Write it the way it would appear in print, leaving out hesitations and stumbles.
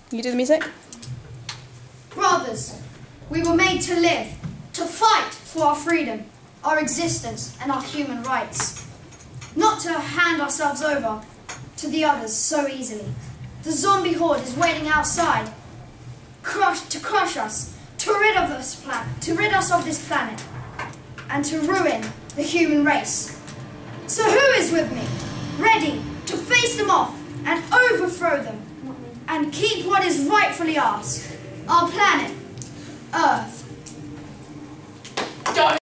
You do the music? Brothers, we were made to live, to fight for our freedom, our existence and our human rights. Not to hand ourselves over to the others so easily. The zombie horde is waiting outside, to crush us, to rid us of this planet, and to ruin the human race. So who is with me, ready to face them off and overthrow them, and keep what is rightfully ours, our planet, Earth?